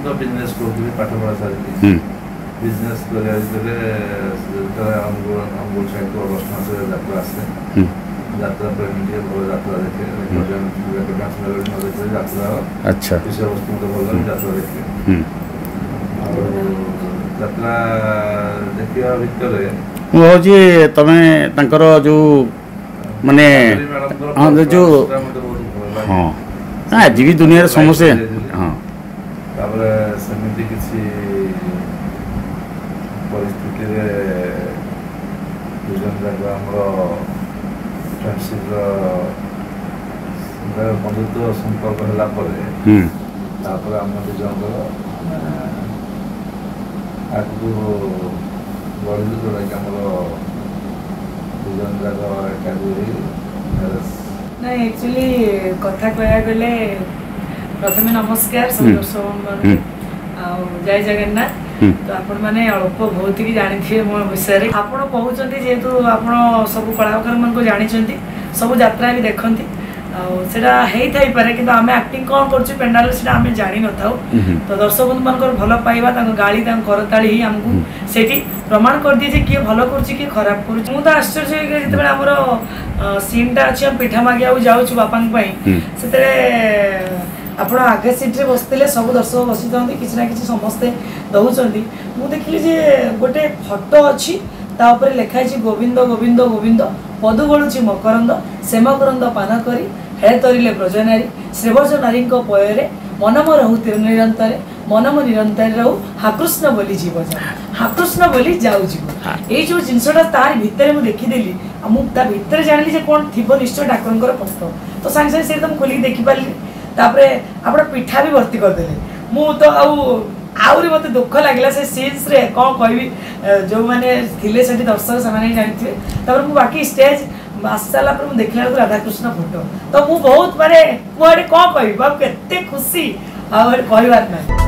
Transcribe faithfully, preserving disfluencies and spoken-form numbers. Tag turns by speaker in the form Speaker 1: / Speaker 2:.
Speaker 1: तो बिजनेस करूँ पाठ पढ़ा सारी बिजनेस अंगुल साइड को अगस्ट मस यात्रा आसे यात्रा पर भल यात्रा देखे यात्रा
Speaker 2: अच्छा
Speaker 1: विषय वस्तु मत भल यात्रा देखे यात्रा देखा भितर
Speaker 2: मुझे तमें तांकर जो माने हाँ जो हाँ आज भी दुनिया समस्या हाँ
Speaker 1: सेमती किसी परिस्थिति दुजन जाक फ्रेंडशिप बंधुत्व संपर्क है आम दुजन आगू बढ़ू जोटा कि आम दुजन जाक
Speaker 3: नहीं एक्चुअली कथा कह गले प्रथम नमस्कार सब दर्शक जय जगन्नाथ तो आपण मैंने अल्प बहुत ही जानी थे मो विषय आपड़ कहते जेहेतु आप सब कलाकार मान जानी सब यात्रा भी देखती सेटा होता पारे कि आम एक्टिंग कौन कर पेंडाल से आम जानी न था तो दर्शक बंधु मान भल पाइबा गाड़ी करताड़ी ही आमको से प्रमाण कर दिए किए भल कर खराब कर तो आश्चर्य जो आमर सीनटा अच्छी पिठा मागे जाऊँ बापा से आप आगे सीट्रे बसते सब दर्शक बसी था किसी ना कि समस्ते दौरान मुझे देखिली जे गोटे फटो अच्छी तापर लिखाई गोविंद गोविंद गोविंद पदु गलुची मकरंद सेमकरंद पान करी हे तरिले ब्रजनारी श्रीवर्ज नारी पୟରେ मनम रहु तिर निरंतर मनम निरंतर रहु हाकृष्ण बोली जीव जा हाकृष्ण बोली जाऊ जीव ये जो जिनसटा तार भितर मुझे देखीदेली मुझे भितर जानी जे कौन थी निश्चय ठाकुर फटो तो सागे सागे से खोलिक देखिपारि तापरे आप पिठा भी भर्ती करदे मु तो आउरी मत दुख लगे से सीन्स रे कौन कहबी जो मैंने थिले सेठी दर्शक से जानी तापर मु बाकी स्टेज आस सारा पर मुझे देखला राधाकृष्ण फोटो तो मु बहुत माने मुझे कौन कहबी बाप केते खुशी आ कहबार ना।